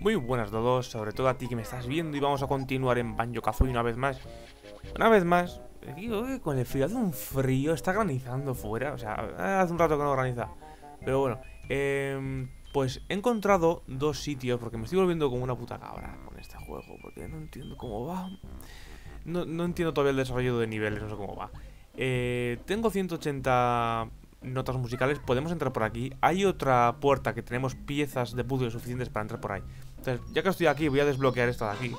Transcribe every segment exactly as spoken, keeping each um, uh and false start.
Muy buenas a todos, sobre todo a ti que me estás viendo, y vamos a continuar en Banjo-Kazooie una vez más. Una vez más, digo que con el frío, hace un frío, está granizando fuera, o sea, hace un rato que no graniza. Pero bueno, eh, pues he encontrado dos sitios, porque me estoy volviendo como una puta cabra con este juego, porque no entiendo cómo va. No, no entiendo todavía el desarrollo de niveles, no sé cómo va. Eh, tengo ciento ochenta notas musicales, podemos entrar por aquí. Hay otra puerta que tenemos piezas de puzzle suficientes para entrar por ahí. Entonces, ya que estoy aquí, voy a desbloquear esta de aquí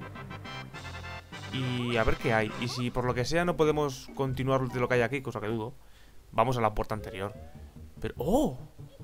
y a ver qué hay. Y si por lo que sea no podemos continuar de lo que hay aquí, cosa que dudo, vamos a la puerta anterior. Pero... ¡oh!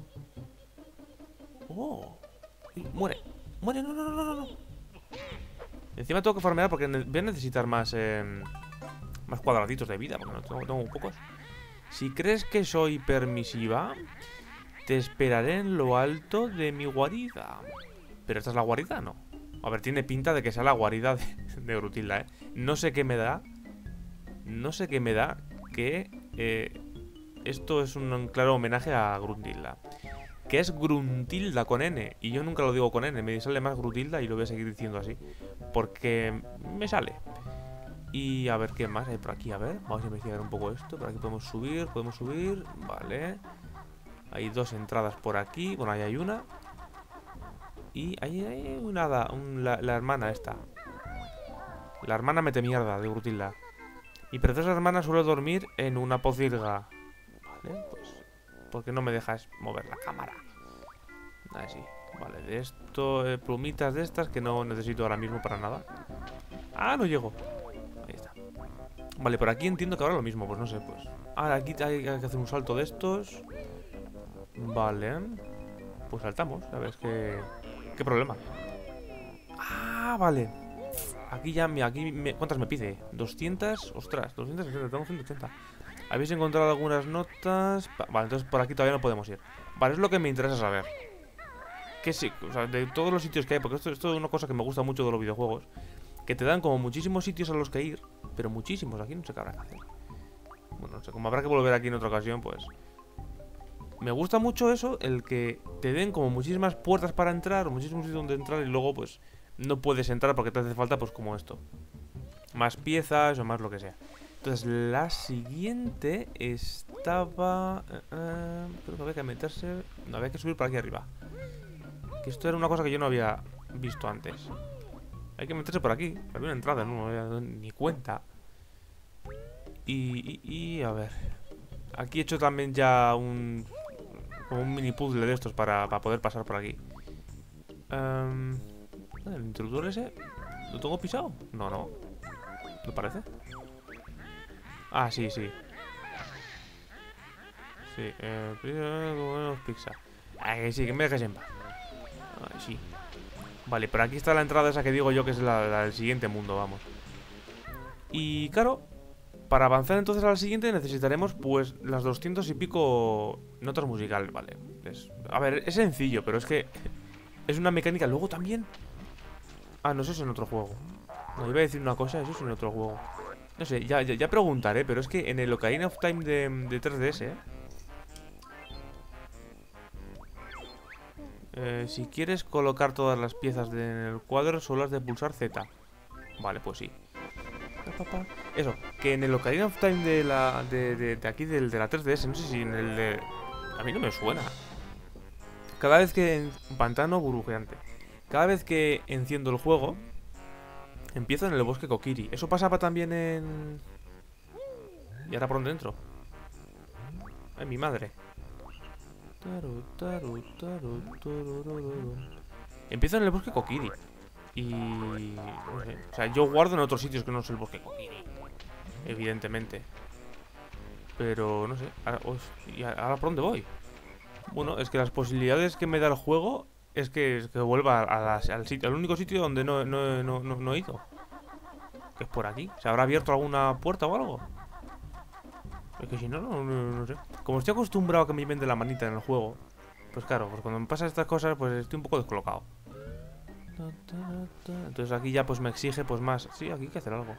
¡Oh! Ay, muere, muere, no, no, no, no, no. Encima tengo que farmear porque ne voy a necesitar más eh, Más cuadraditos de vida, porque no tengo, tengo muy pocos. Si crees que soy permisiva, te esperaré en lo alto de mi guarida. ¿Pero esta es la guarida? No. A ver, tiene pinta de que sea la guarida de, de Grutilda, ¿eh? No sé qué me da. No sé qué me da que eh, esto es un claro homenaje a Gruntilda. Que es Gruntilda con N. Y yo nunca lo digo con N. Me sale más Grutilda y lo voy a seguir diciendo así. Porque me sale. Y a ver qué más hay por aquí. A ver, vamos a investigar un poco esto. Por aquí podemos subir, podemos subir. Vale. Hay dos entradas por aquí. Bueno, ahí hay una. Y ahí hay nada. Un, la, la hermana esta. La hermana mete mierda de Grutilda. Mi preciosa hermana suele dormir en una pocilga. Vale, pues... ¿por qué no me dejas mover la cámara? Así. Vale, de esto... Eh, plumitas de estas que no necesito ahora mismo para nada. Ah, no llego. Ahí está. Vale, por aquí entiendo que ahora lo mismo. Pues no sé, pues... ahora aquí hay que hacer un salto de estos. Vale. Pues saltamos. A ver, es que... ¿qué problema? Ah, vale. Aquí ya... Aquí me... ¿cuántas me pide? ¿doscientas? Ostras, doscientos sesenta. Tengo ciento ochenta. ¿Habéis encontrado algunas notas? Vale, entonces por aquí todavía no podemos ir. Vale, es lo que me interesa saber. Que sí, o sea, de todos los sitios que hay. Porque esto, esto es una cosa que me gusta mucho de los videojuegos. Que te dan como muchísimos sitios a los que ir. Pero muchísimos, aquí no sé qué habrá que hacer. Bueno, no sé, como habrá que volver aquí en otra ocasión, pues... me gusta mucho eso, el que te den como muchísimas puertas para entrar, o muchísimos sitios donde entrar, y luego pues no puedes entrar porque te hace falta pues como esto. Más piezas o más lo que sea. Entonces la siguiente estaba... Uh, uh, creo que había que meterse... no, había que subir por aquí arriba. Que esto era una cosa que yo no había visto antes. Hay que meterse por aquí. Había una entrada, no me había dado ni cuenta. Y, y, y a ver... aquí he hecho también ya un... como un mini puzzle de estos para, para poder pasar por aquí. Um, ¿El introductor ese? ¿Lo tengo pisado? No, no. ¿No parece? Ah, sí, sí. Sí, eh... pizza. Ay, sí, que me dejes en paz. Ay, sí. Vale, pero aquí está la entrada esa que digo yo que es la, la del siguiente mundo, vamos. Y claro, para avanzar entonces a la siguiente necesitaremos pues las doscientos y pico notas musicales, vale. Es, a ver, es sencillo, pero es que es una mecánica. Luego también... ah, no, eso es en otro juego. No, iba a decir una cosa, eso es en otro juego. No sé, ya, ya, ya preguntaré, pero es que en el Ocarina of Time de, de tres D S, ¿eh? Eh, si quieres colocar todas las piezas de, en el cuadro, solo has de pulsar Z. Vale, pues sí. Eso, que en el Ocarina of Time de la de, de, de aquí, del, de la tres D S, no sé si en el de... a mí no me suena. Cada vez que... en... pantano burbujeante. Cada vez que enciendo el juego, empiezo en el bosque Kokiri. Eso pasaba también en... ¿y ahora por dónde entro? Ay, mi madre. Empiezo en el bosque Kokiri. Y... no sé. O sea, yo guardo en otros sitios que no es el bosque Kokiri, evidentemente. Pero no sé. Ahora, ¿y ahora por dónde voy? Bueno, es que las posibilidades que me da el juego es que, es que vuelva a la, al sitio, al único sitio donde no, no, no, no, no he ido. Que es por aquí. ¿Se habrá abierto alguna puerta o algo? Es que si no, no, no, no sé. Como estoy acostumbrado a que me lleven de la manita en el juego, pues claro, pues cuando me pasan estas cosas, pues estoy un poco descolocado. Entonces aquí ya pues me exige pues más. Sí, aquí hay que hacer algo.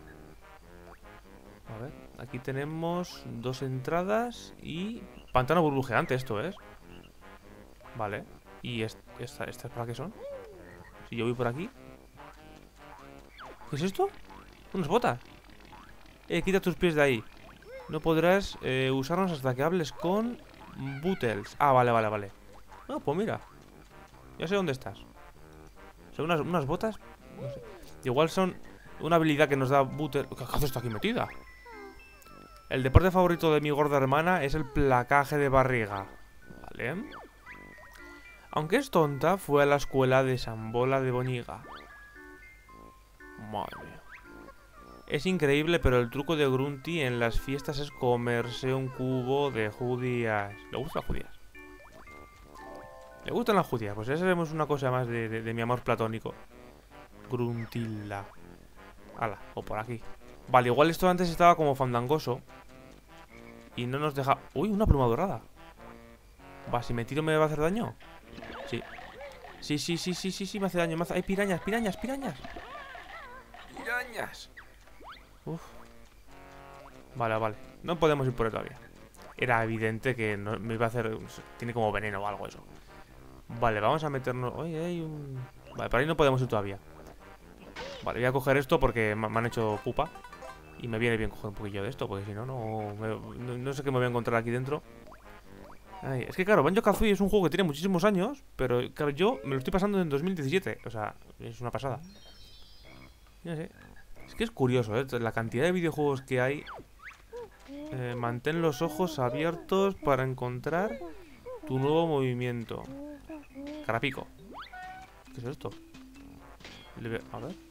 A ver, aquí tenemos dos entradas y... pantano burbujeante esto, ¿es? Vale. ¿Y esta, esta, estas para qué son? Si yo voy por aquí. ¿Qué es esto? Unas botas. Eh, quita tus pies de ahí. No podrás eh, usarnos hasta que hables con Buttles. Ah, vale, vale, vale. No, pues mira. Ya sé dónde estás. Son unas, unas botas. No sé. Igual son una habilidad que nos da Buttles. ¿Qué hace esto aquí metida? El deporte favorito de mi gorda hermana es el placaje de barriga. Vale. Aunque es tonta, fue a la escuela de Sambola de Boñiga. Madre mía. Es increíble, pero el truco de Grunty en las fiestas es comerse un cubo de judías. ¿Le gustan las judías? ¿Le gustan las judías? Pues ya sabemos una cosa más de, de, de mi amor platónico. Gruntilla. Hala, o por aquí. Vale, igual esto antes estaba como fandangoso. Y no nos deja... ¡Uy, una pluma dorada! Va, si me tiro me va a hacer daño. Sí. Sí, sí, sí, sí, sí, sí, me hace daño. Me hace... ¡Ay, pirañas, pirañas, pirañas! ¡Pirañas! Uf. Vale, vale. No podemos ir por ahí todavía. Era evidente que no, me iba a hacer... Tiene como veneno o algo eso. Vale, vamos a meternos... Oye, hay un... Vale, por ahí no podemos ir todavía. Vale, voy a coger esto porque me han hecho pupa. Y me viene bien coger un poquillo de esto, porque si no, no, me, no, no sé qué me voy a encontrar aquí dentro. Ay, es que claro, Banjo-Kazooie es un juego que tiene muchísimos años, pero claro, yo me lo estoy pasando en dos mil diecisiete. O sea, es una pasada. No sé. Es que es curioso, ¿eh? La cantidad de videojuegos que hay. Eh, mantén los ojos abiertos para encontrar tu nuevo movimiento. Carapico. ¿Qué es esto? A ver.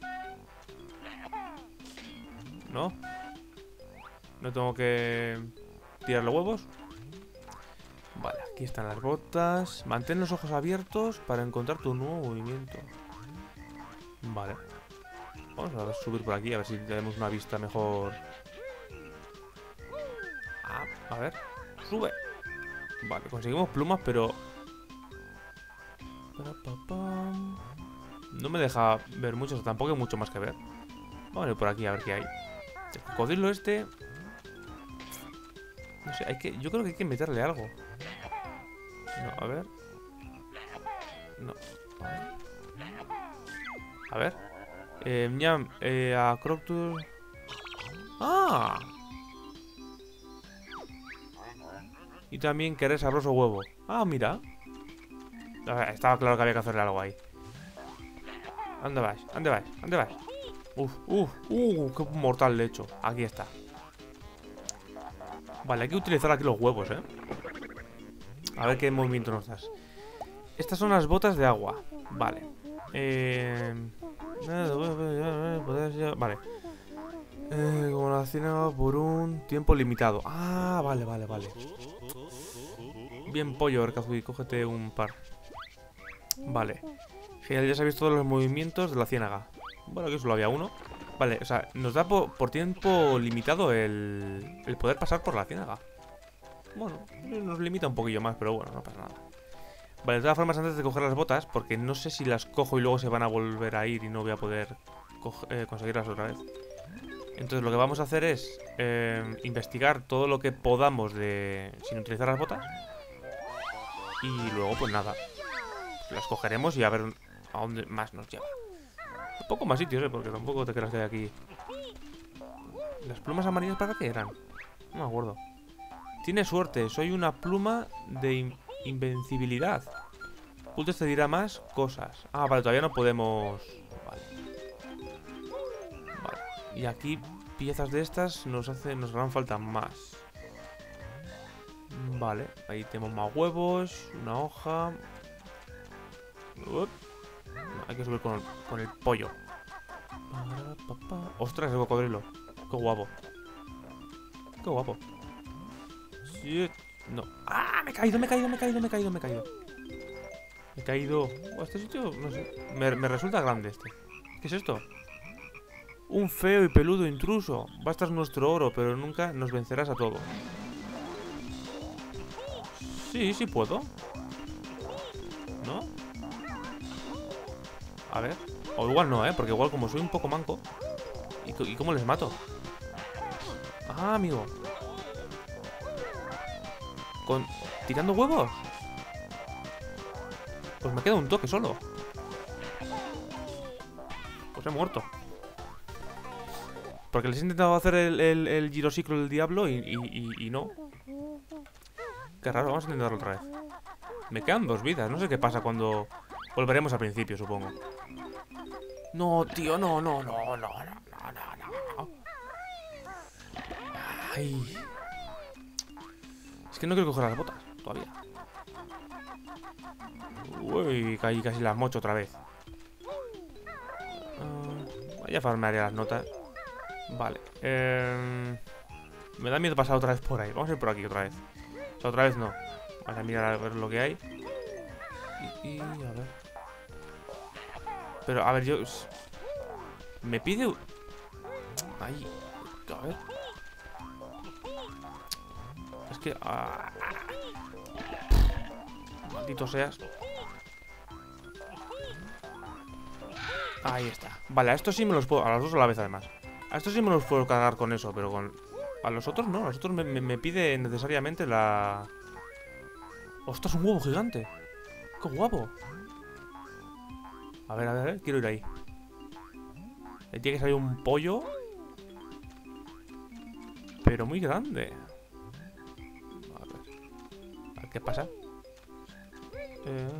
¿No? ¿No tengo que tirar los huevos? Vale, aquí están las botas. Mantén los ojos abiertos para encontrar tu nuevo movimiento. Vale. Vamos a subir por aquí a ver si tenemos una vista mejor. Ah, a ver. Sube. Vale, conseguimos plumas, pero... No me deja ver mucho, o sea, tampoco hay mucho más que ver. Vamos a ir por aquí a ver qué hay. El cocodrilo este... No sé, hay que... yo creo que hay que meterle algo. No, a ver. No. A ver. Eh, ñam, eh, a Croctus... ¡Ah! Y también querer sabroso huevo. Ah, mira. Estaba claro que había que hacerle algo ahí. ¿Dónde vas? ¿Dónde vas? ¿Dónde vas? Uf, uf, uh, qué mortal le he hecho. Aquí está. Vale, hay que utilizar aquí los huevos, ¿eh? A ver qué movimiento nos das. Estas son las botas de agua. Vale. Eh... Vale. Eh, como la ciénaga por un tiempo limitado. Ah, vale, vale, vale. Bien pollo, Banjo-Kazooie, cógete un par. Vale. Genial, ya sabéis todos los movimientos de la ciénaga. Bueno, que solo había uno. Vale, o sea, nos da por, por tiempo limitado el, el poder pasar por la ciénaga. Bueno, nos limita un poquillo más, pero bueno, no pasa nada. Vale, de todas formas, antes de coger las botas, porque no sé si las cojo y luego se van a volver a ir y no voy a poder eh, conseguirlas otra vez. Entonces lo que vamos a hacer es eh, investigar todo lo que podamos de sin utilizar las botas. Y luego, pues nada, las cogeremos y a ver a dónde más nos lleva. Un poco más sitios, ¿eh? Porque tampoco te creas que hay aquí. ¿Las plumas amarillas para qué eran? No me acuerdo. Tienes suerte, soy una pluma de in invencibilidad. Pultes te dirá más cosas. Ah, vale, todavía no podemos... Vale. Vale. Y aquí piezas de estas nos hacen, nos harán falta más. Vale, ahí tenemos más huevos, una hoja. Up. No, hay que subir con el, con el pollo. Ostras, el cocodrilo. Qué guapo. Qué guapo. Sí. No. ¡Ah! Me he caído, me he caído, me he caído, me he caído, me he caído. Me he caído. Oh, este sitio, no sé. Me, me resulta grande este. ¿Qué es esto? Un feo y peludo intruso. Bastas nuestro oro, pero nunca nos vencerás a todos. Sí, sí puedo. ¿No? A ver. O igual no, ¿eh? Porque igual como soy un poco manco. ¿Y, y cómo les mato? Ah, amigo. Con... ¿Tirando huevos? Pues me queda un toque solo. Pues he muerto. Porque les he intentado hacer el, el, el girociclo del diablo y, y, y, y no. Qué raro, vamos a intentarlo otra vez. Me quedan dos vidas, no sé qué pasa cuando... Volveremos al principio, supongo. No, tío, no, no, no, no, no, no, no, no. Ay. Es que no quiero coger las botas, todavía. Uy, caí casi las mocho otra vez. Uh, vaya farmearé las notas. Vale. Eh, me da miedo pasar otra vez por ahí. Vamos a ir por aquí otra vez. O sea, otra vez no. Vamos a mirar a ver lo que hay. Y, y a ver. Pero, a ver, yo... Me pide... Ahí. A ver. Es que... Ah, maldito seas. Ahí está. Vale, a estos sí me los puedo... A los dos a la vez, además. A estos sí me los puedo cargar con eso, pero con... A los otros no. A los otros me, me, me pide necesariamente la... ¡Ostras, un huevo gigante! ¡Qué guapo! A ver, a ver, a ver. Quiero ir ahí. Ahí tiene que salir un pollo. Pero muy grande. A ver. A ver qué pasa. Eh...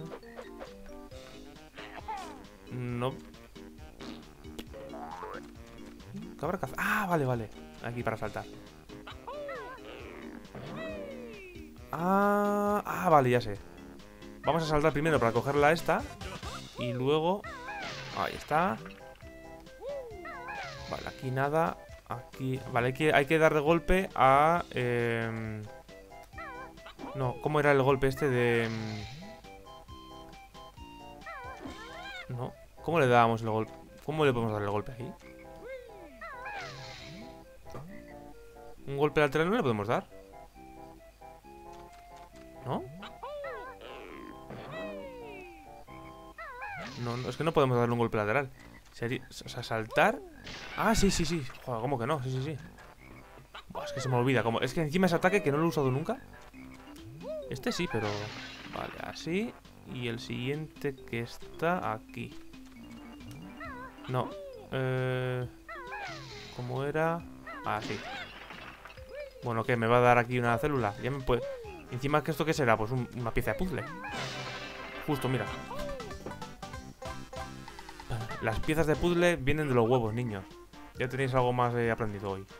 No. Cabra caza. Ah, vale, vale. Aquí para saltar. Ah, ah, vale, ya sé. Vamos a saltar primero para cogerla esta. Y luego... Ahí está. Vale, aquí nada. Aquí... Vale, hay que, hay que dar de golpe a... Eh... No, ¿cómo era el golpe este de...? No. ¿Cómo le dábamos el golpe? ¿Cómo le podemos dar el golpe ahí? ¿Un golpe lateral no le podemos dar? ¿No? No, no, es que no podemos darle un golpe lateral. Sería, o sea, saltar... Ah, sí, sí, sí. Joder, ¿cómo que no? Sí, sí, sí. Buah, es que se me olvida. Como... Es que encima ese ataque que no lo he usado nunca. Este sí, pero... Vale, así. Y el siguiente que está aquí. No. Eh... ¿Cómo era? Ah, sí. Bueno, ¿qué? ¿Me va a dar aquí una célula? Ya me puede... Encima, ¿que esto qué será? Pues un, una pieza de puzzle. Justo, mira. Las piezas de puzzle vienen de los huevos, niños. Ya tenéis algo más eh, aprendido hoy.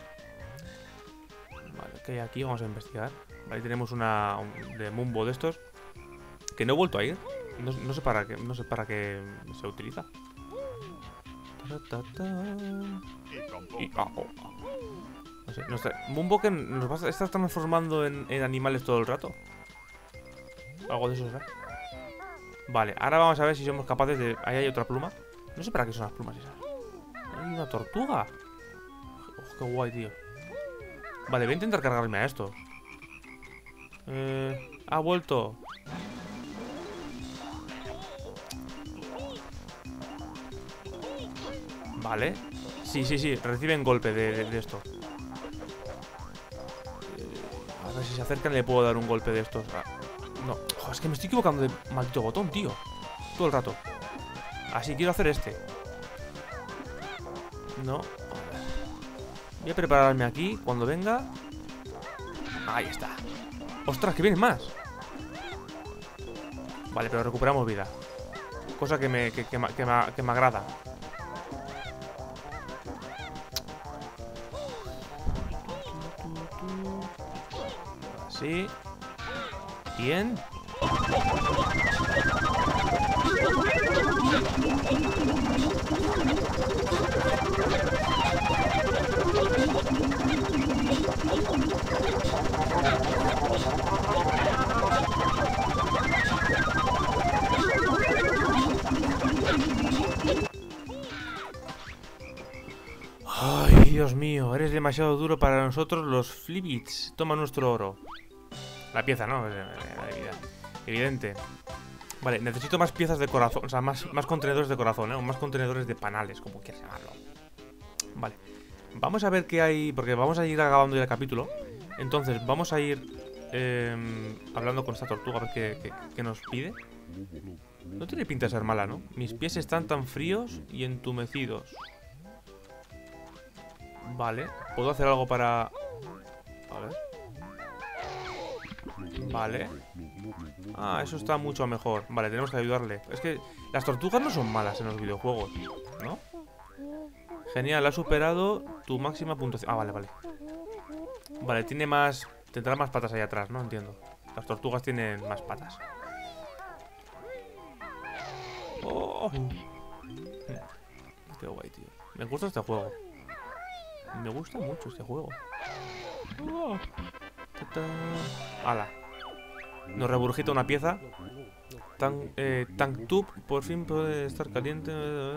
Vale, ¿qué hay aquí? Vamos a investigar. Ahí tenemos una un, de Mumbo de estos. Que no he vuelto a ir. No, no sé para qué, no sé para qué se utiliza. Y, ah, oh, oh. No sé, no sé. Mumbo que nos va a estar transformando en, en animales todo el rato. Algo de eso será. Vale, ahora vamos a ver si somos capaces de... Ahí hay otra pluma. No sé para qué son las plumas esas. Hay una tortuga. Oh, qué guay, tío. Vale, voy a intentar cargarme a esto. Eh, ha vuelto. Vale. Sí, sí, sí, reciben golpe de, de, de esto. eh, A ver si se acercan le puedo dar un golpe de estos. ah, No, oh, es que me estoy equivocando de maldito botón, tío. Todo el rato. Así, quiero hacer este. No. Voy a prepararme aquí cuando venga. Ahí está. ¡Ostras, que vienen más! Vale, pero recuperamos vida. Cosa que me, que, que, que, que, me, que me agrada. Así. Bien. Ay, Dios mío, eres demasiado duro para nosotros los Flibbits. Toma nuestro oro. La pieza, ¿no? Evidente. Vale, necesito más piezas de corazón. O sea, más, más contenedores de corazón, ¿eh? O más contenedores de panales, como quieras llamarlo. Vale. Vamos a ver qué hay. Porque vamos a ir acabando ya el capítulo. Entonces, vamos a ir eh, hablando con esta tortuga a ver qué, qué, qué nos pide. No tiene pinta de ser mala, ¿no? Mis pies están tan fríos y entumecidos. Vale. ¿Puedo hacer algo para...? A ver. Vale. Ah, eso está mucho mejor. Vale, tenemos que ayudarle. Es que las tortugas no son malas en los videojuegos, ¿no? Genial, has superado tu máxima puntuación. Ah, vale, vale. Vale, tiene más... Tendrá más patas ahí atrás, ¿no? Entiendo. Las tortugas tienen más patas. Oh. Qué guay, tío. Me gusta este juego. Me gusta mucho este juego. Oh. ¡Hala! Nos reburgita una pieza. Tan, eh, Tank Tube por fin puede estar caliente.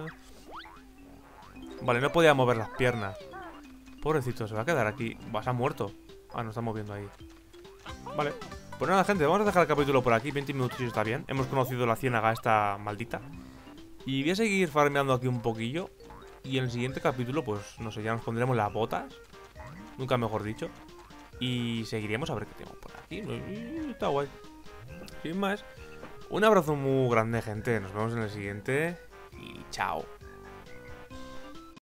Vale, no podía mover las piernas. Pobrecito, se va a quedar aquí. Va, se ha muerto. Ah, no está moviendo ahí. Vale. Pues nada, gente, vamos a dejar el capítulo por aquí. veinte minutos y está bien. Hemos conocido la ciénaga esta maldita. Y voy a seguir farmeando aquí un poquillo. Y en el siguiente capítulo, pues, no sé, ya nos pondremos las botas. Nunca mejor dicho. Y seguiremos a ver qué tenemos por aquí. Está guay. Sin más, un abrazo muy grande, gente. Nos vemos en el siguiente. Y chao.